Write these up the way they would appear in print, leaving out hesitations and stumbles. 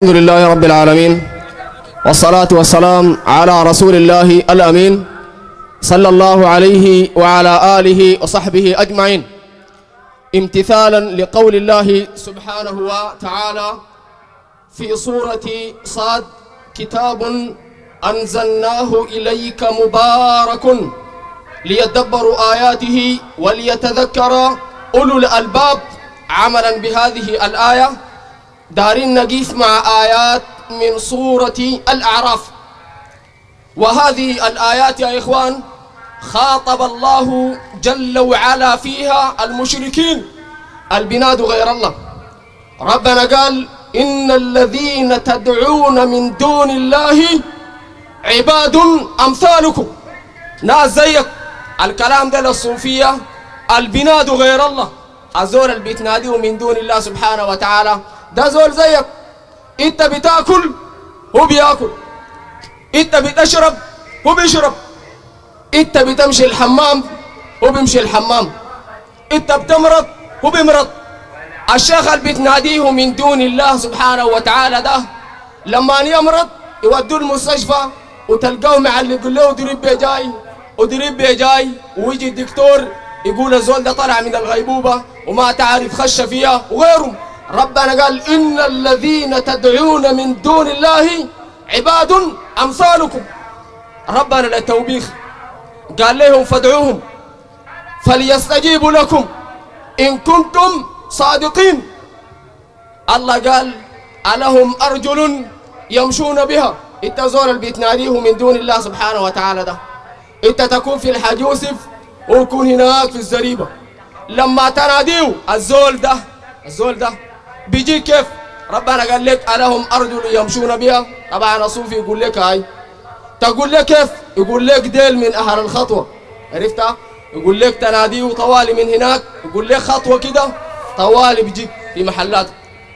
الحمد لله رب العالمين، والصلاة والسلام على رسول الله الأمين صلى الله عليه وعلى آله وصحبه أجمعين، امتثالا لقول الله سبحانه وتعالى في سورة صاد: كتاب أنزلناه إليك مبارك ليدبروا آياته وليتذكر أولو الألباب. عملا بهذه الآية دارين نقيف مع آيات من سورة الأعراف، وهذه الآيات يا إخوان خاطب الله جل وعلا فيها المشركين البناد غير الله. ربنا قال: إن الذين تدعون من دون الله عباد أمثالكم، ناس زيك. الكلام ده للصوفية البناد غير الله، الزول اللي بيتناديه من دون الله سبحانه وتعالى ده زول زيك. انت بتاكل هو بياكل، انت بتشرب هو بيشرب، انت بتمشي الحمام هو بيمشي الحمام، انت بتمرض هو بيمرض. الشيخ اللي بتناديه من دون الله سبحانه وتعالى ده لما يمرض يودوه المستشفى وتلقاه مع اللي يقول له دريب بيه جاي ودريب بيه جاي، ويجي الدكتور يقول الزول ده طلع من الغيبوبة وما تعرف خش فيها وغيرهم. ربنا قال: إن الذين تدعون من دون الله عباد أمثالكم. ربنا للتوبيخ قال لهم: فادعوهم فليستجيبوا لكم إن كنتم صادقين. الله قال: ألهم أرجل يمشون بها. انت زول اللي بيتناديه من دون الله سبحانه وتعالى ده، انت تكون في الحاج يوسف ويكون هناك في الزريبة. لما تناديه الزول ده بيجي كيف؟ ربنا قال لك: ألهم أرجل يمشون بها. طبعا الصوفي يقول لك هاي، تقول لك كيف؟ يقول لك ديل من أهل الخطوة، عرفتها؟ يقول لك تناديه طوالي من هناك، يقول لك خطوة كده طوالي بيجيك في محلات،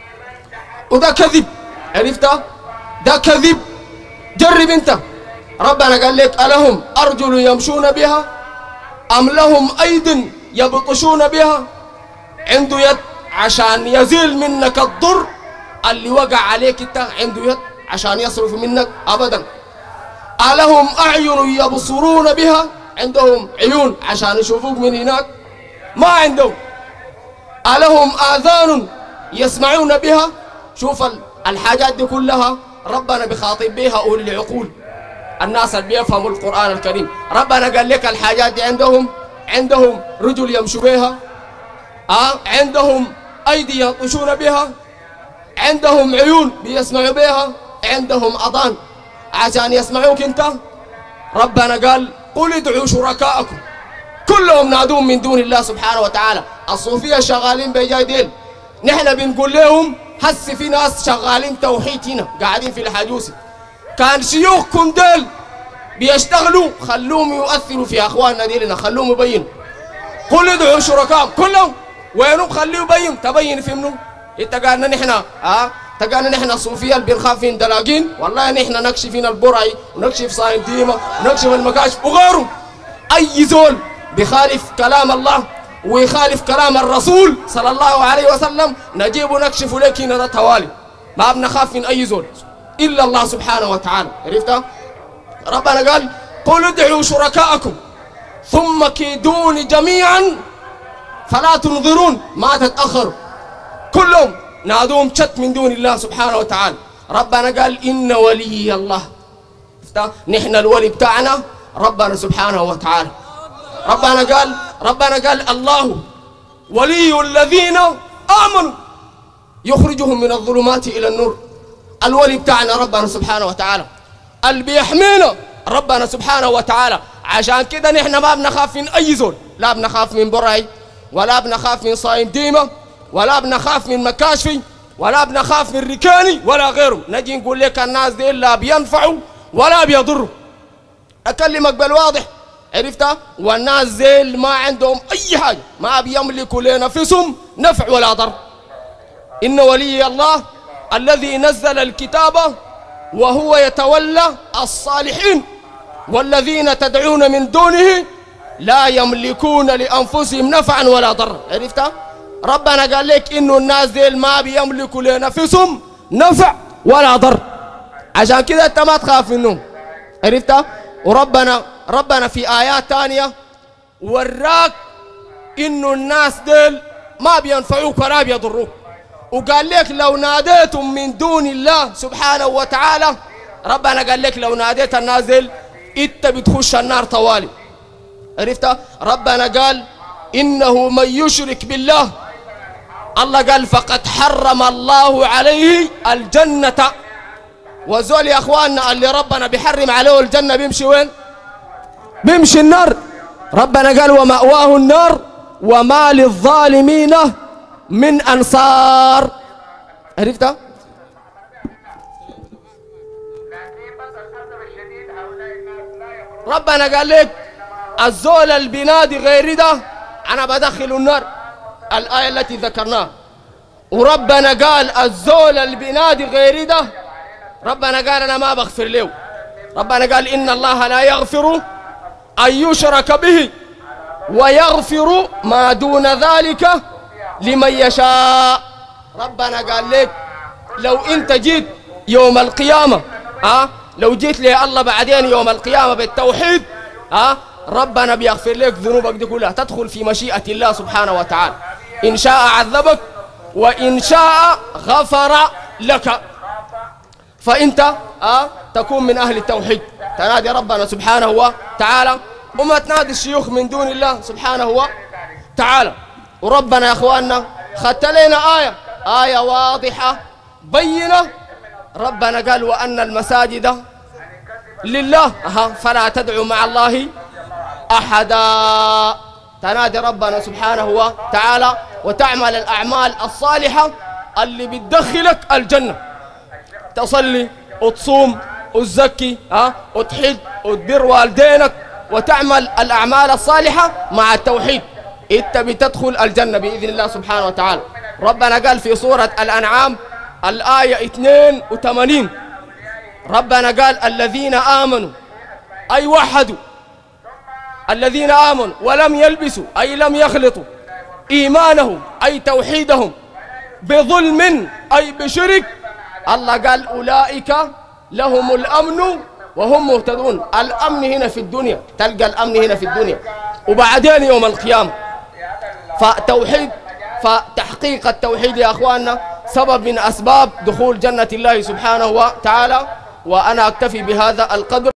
وده كذب، عرفتها؟ ده كذب. جرب انت. ربنا قال لك: ألهم أرجل يمشون بها أم لهم أيد يبطشون بها. عنده يد عشان يزيل منك الضر اللي وقع عليك، انت عنده يد عشان يصرف منك؟ أبدا. ألهم أعين يبصرون بها، عندهم عيون عشان يشوفوك من هناك؟ ما عندهم. ألهم آذان يسمعون بها. شوف الحاجات دي كلها ربنا بخاطب بها أولي العقول، الناس اللي بيفهموا القرآن الكريم. ربنا قال لك الحاجات دي عندهم رجل يمشوا بها، عندهم أيدي يبطشون بها، عندهم عيون بيسمعوا بها، عندهم أذان عشان يسمعوك انت. ربنا قال: قل ادعوا شركاءكم، كلهم نادون من دون الله سبحانه وتعالى. الصوفية شغالين بجاي ديل، نحن بنقول لهم هسي في ناس شغالين توحيد هنا قاعدين في الحجوسي، كان شيوخكم ديل بيشتغلوا خلوهم يؤثروا في اخواننا ديلنا، خلوهم يبينوا. قل ادعوا شركاء كلهم وينهم، خليه يبين. تبين في منه؟ انت قالنا نحن تقالنا نحن الصوفيه اللي بنخاف فين دلاقين؟ والله نحن نكشف فينا البرعي ونكشف صايم ديمه ونكشف المكاشف وغيره. اي زول بخالف كلام الله ويخالف كلام الرسول صلى الله عليه وسلم نجيب ونكشف لك هنا توالي، ما بنخاف من اي زول الا الله سبحانه وتعالى، عرفتها؟ ربنا قال: قل ادعوا شركاءكم ثم كيدوني جميعا فلا تنظرون. ما تتأخروا، كلهم نادوهم شت من دون الله سبحانه وتعالى. ربنا قال: إن ولي الله. نحن الولي بتاعنا ربنا سبحانه وتعالى. ربنا قال: الله ولي الذين آمنوا يخرجهم من الظلمات إلى النور. الولي بتاعنا ربنا سبحانه وتعالى، اللي بيحمينا ربنا سبحانه وتعالى. عشان كده نحن ما بنخاف من أي زول، لا بنخاف من برعي ولا بنخاف من صايم ديمة ولا بنخاف من مكاشفي ولا بنخاف من ركاني ولا غيره. نجي نقول لك الناس دي لا بينفعوا ولا بيضروا، أكلمك بالواضح، عرفتها؟ والناس دي ما عندهم أي حاجة، ما بيملكوا لنفسهم نفع ولا ضر. إن ولي الله الذي نزل الكتاب وهو يتولى الصالحين والذين تدعون من دونه لا يملكون لأنفسهم نفعا ولا ضرا. عرفتها؟ ربنا قال لك إنه الناس ديل ما بيملكوا لنفسهم نفع ولا ضر. عشان كده انت ما تخاف منهم، عرفت؟ وربنا في آيات تانية وراك إنه الناس ديل ما بينفعوك ولا بيضروك، وقال لك لو ناديتم من دون الله سبحانه وتعالى، ربنا قال لك لو ناديت الناس ديل انت بتخش النار طوالي، عرفت؟ ربنا قال إنه من يشرك بالله، الله قال فقد حرم الله عليه الجنة. وزول يا اخواننا اللي ربنا بيحرم عليه الجنة بيمشي وين؟ بيمشي النار. ربنا قال ومأواه النار وما للظالمين من أنصار، عرفت؟ ربنا قال لك الزول اللي بينادي غير ده أنا بدخل النار، الآية التي ذكرناها. وربنا قال الزول اللي بينادي غير ده ربنا قال أنا ما بغفر له. ربنا قال إن الله لا يغفر أن يشرك به ويغفر ما دون ذلك لمن يشاء. ربنا قال لك لو أنت جيت يوم القيامة لو جيت لي الله بعدين يوم القيامة بالتوحيد ربنا بيغفر لك ذنوبك دي كلها، تدخل في مشيئة الله سبحانه وتعالى، إن شاء عذبك وإن شاء غفر لك. فأنت تكون من أهل التوحيد، تنادي ربنا سبحانه وتعالى وما تنادي الشيوخ من دون الله سبحانه وتعالى. وربنا يا أخواننا خدت لنا آية واضحة بينة. ربنا قال وأن المساجد لله فلا تدعوا مع الله أحدا. تنادي ربنا سبحانه وتعالى وتعمل الأعمال الصالحة اللي بتدخلك الجنة، تصلي وتصوم وتزكي وتحج وتبر والدينك وتعمل الأعمال الصالحة مع التوحيد، انت بتدخل الجنة بإذن الله سبحانه وتعالى. ربنا قال في سورة الأنعام الآية 82 ربنا قال الذين آمنوا أي وحدوا، الذين آمنوا ولم يلبسوا أي لم يخلطوا إيمانهم أي توحيدهم بظلم أي بشرك، الله قال أولئك لهم الأمن وهم مهتدون. الأمن هنا في الدنيا، تلقى الأمن هنا في الدنيا وبعدين يوم القيامة. فتحقيق التوحيد يا أخواننا سبب من أسباب دخول جنة الله سبحانه وتعالى. وأنا أكتفي بهذا القدر.